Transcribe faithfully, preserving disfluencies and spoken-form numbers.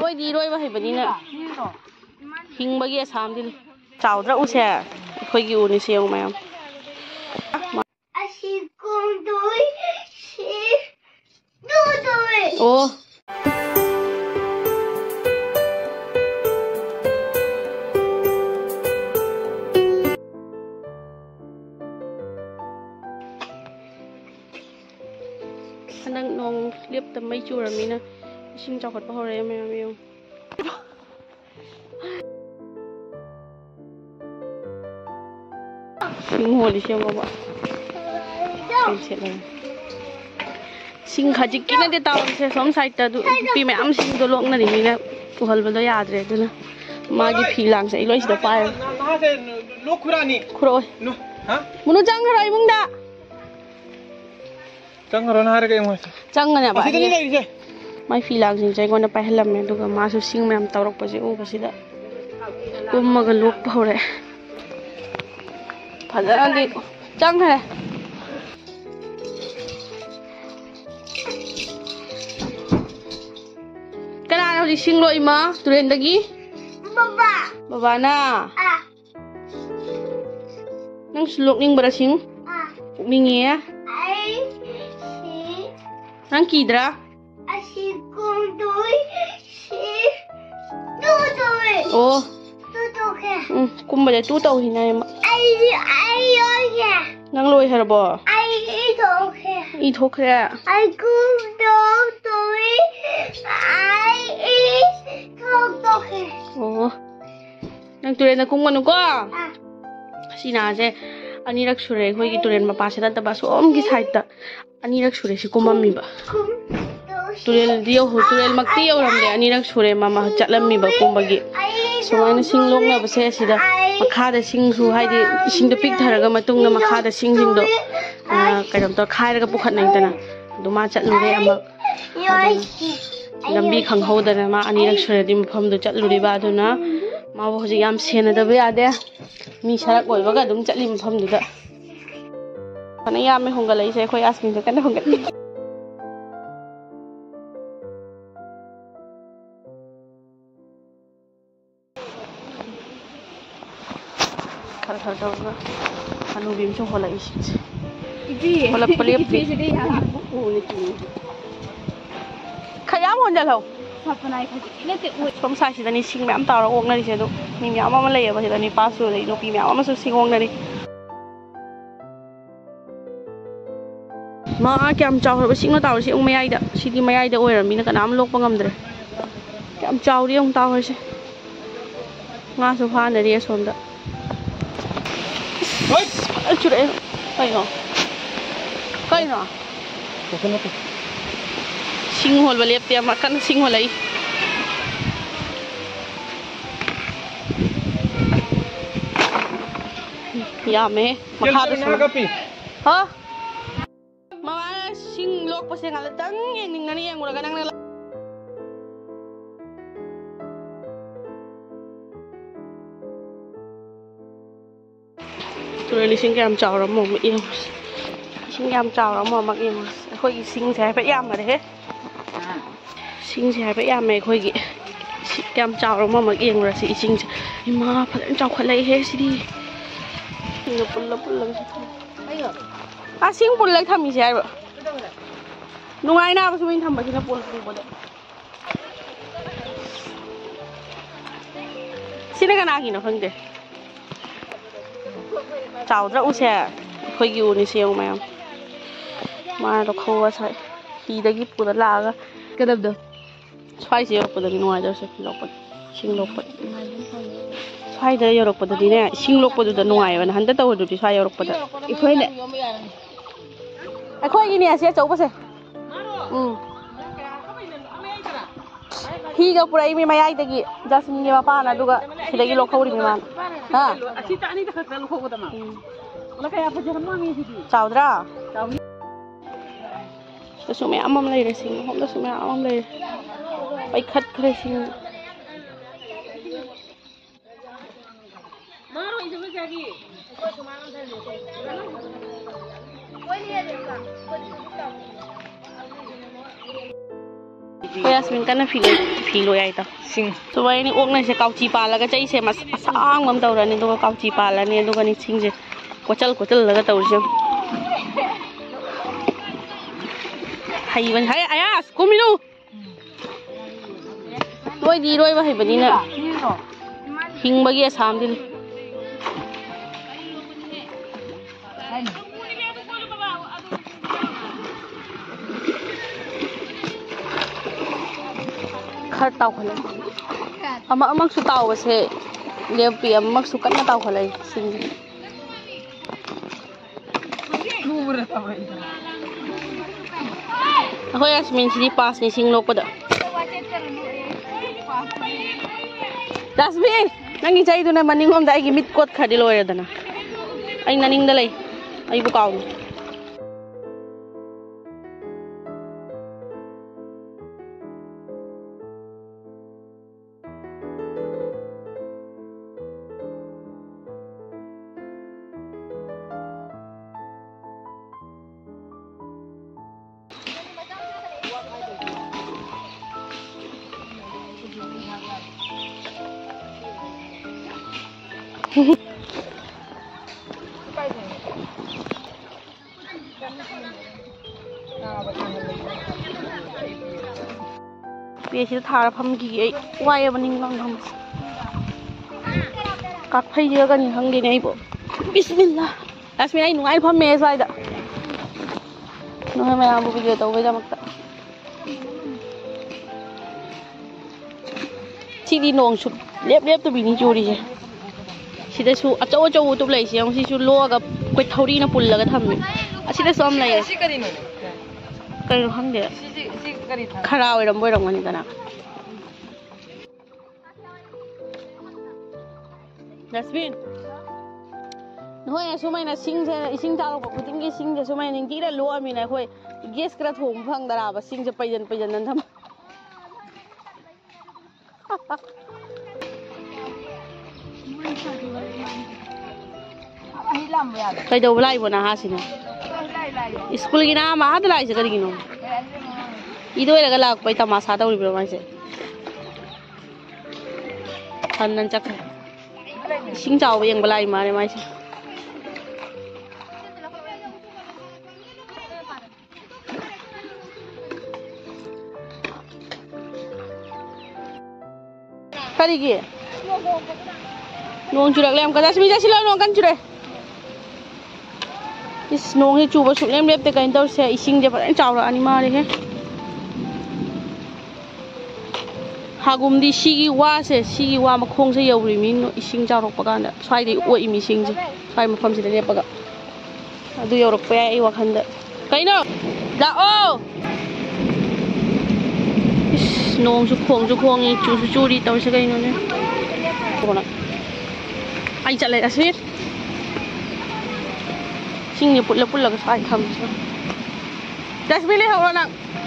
ꯑꯩꯈꯣꯏꯗꯤ ꯏꯔꯣꯏꯕ ꯍꯩꯕꯅꯤꯅ ꯍꯤꯡꯕꯒꯤ ꯑꯁꯥꯝꯗꯤ ꯆꯥꯎꯗ꯭ꯔꯥ ꯎꯁꯦ ꯑꯩꯈꯣꯏꯒꯤ ꯎꯅꯤꯁꯦ ꯌꯦꯡꯉꯨ ꯃꯌꯥꯝ ꯑꯣ hana nong lep ta mai churamina ising chawkhat pa hore mayam yong sing holi se ma ba se la sing khajik kina de taw se som side ta du pi mayam sing do lok na ri mina tuhal ba do yadre duna magi philang se iloi sida pa na se lok khurani khuroi nu ha munu jang hara imung da jang hara na hara ke mo jang na ba asida ni lai se mai philang sing chai gona pa helam me duga ma su sing mayam tawrak pa se u ba sida kummaga lok pa hore phajana di jang hai kana hori sing lo ima turen dagi baba baba na ah nang sulok ning bara sing ah ning ya ai si nang kidra asi kundoi si tu doi oh tu tu ke um kumba de tu tau hina ai ai yo ya nang loi harbo ai i thokhe i thokhe ai kundu doi ai i thok thokhe oh nang turen na kung manu ko ah sina je anirak sure khoi gi turen ma pa se da ba som gi side ta anirak sure si kumammi ba turel dio ho turel makti yoram de anirak sure mama chatlammi ba kumba gi soina sing lok na ba se sida makha da sing su haidi ising da pik tharaga matung na makha da sing sing do kaidam to khairaga pukhat nai tana duma chatlure ama lambi khanghodana ma anirak sure di mpham do chatlure ba aduna ma bo hoji yam sena da ba ade mi sarak oibaga dum chatli mpham du da kana yam me honga lai se khoi asmin da kana honga khar khar da ga anu bim so hola isi ibi hola plep bi se dei ha bu ni ti khaya mon ja lo sapnai khaji ine te u som sai si da ni sing myam taw ra ok na ri se do mi myam ma lai ba se da ni pa su dei no pi myam ma su sing ok na ri ma kyam chaw ba sing no taw si ong mayai da si di mayai da oiram mina kanam lok pa ngamdre kyam chaw ri ong taw se nga su pha na ri som da oi chure kai no kai no sing hol ba lep te ma kan sing hol ai ya me makha da ha mama sing lok pa se ngala tang yang ning nani yang ura ganang na tureli sing kam chaw ra mo ma yeng sing yam chaw ra mo ma yeng khoi gi sing se pa yam ma de he sing se pa yam me khoi gi kam chaw ra mo ma yeng ra si sing ima pha chaw khat lai he si di no pul la pul la ayo a sing pul lai tham mi se ba nungai na ba su min tham ba sina pul pul ba de sina kana gi no khang de chawdra use khoi gi uni se mayam ma ro khowa sai hi da gi pura la ga kadab do swai se ro da ni wai da se lok pa sing lok pa swai da yo ro pa da di ne sing lok pa du da nuai ba han da taw du di swai yo ro pa da ikhoi ne ikhoi gi ne se chau ba se um hi ga pura i mi mayai da gi jasmin ni ma pa na du ga sida gi lok khori mi man ha asi ta ani da kha lok khok da ma la kaya pa jahan ma mi si chawdra to su me amam lai re sing hom da su me amam lai pai khat khre sing ma ro i su ja gi ko su ma nam thai lo koi ni de ka ko Kaya Yasmin kan na filo filo ya ito. Sing. So may ni og na siya kauchi pala ka chay siya mas asang mam tawra ni do kauchi pala ni do ni sing siya. Kochal kochal laga tawr siya. Hay ban hay ayas kumino. Roi di roi ba hay bani na. Hing bagi asam din. Khar tao khale ama amak su tao se lepi amak su kan tao khale sing Ako Yasmin sini pas ni sing lok pada Yasmin nangi chai tu na maning om dai gi mit kot khadi loya dana ai naning dalai ai bu kaw Biasa thara pham gi ai wai baning lang ham kak phai je kan hang di nei bo bismillah Yasmin ai nungai pham me sai da no ma am bu video tau ga makta chi di nong sut lep lep tu bi ni chu ri je sida su achau achau tu lai siang si chu lo ga koi thauri na pul la ga tham asida som lai Si kari no. kar hang de Si si si kari tha. khara oi ram boi ram ngani kana Yasmin Noi sumai na sing se sing ta lo puting gi sing je sumai ning ti da lo ami na khoi gas kra thom phang dara ba sing je paijan paijan nan tham Kai do lai bona ha sina School gi na ma ha da lai se kari gi no Ido la ga la pai ta ma sa da uri bro mai se Than nan chak Sing chao yang balai ma ne mai se Kari gi Nong churak lem ka Yasmin ja sila nong kan chure Is nong he chu ba su lem lep te kain taw se ising je pa chaw ra ani ma re he Hagum di sigi wa se sigi wa ma khong se yaw ri min no ising chaw rok pa kan da swai di oi mi sing je swai ma pham si de pa ga adu yaw rok pa ai wa khan da kai no da o Is nong su khong su khong ni chu su chu ri taw se kai no ne Bona Ai chặt lại Yasmin Sing ni put la put la ka sai kham Yasmin le hau ra nang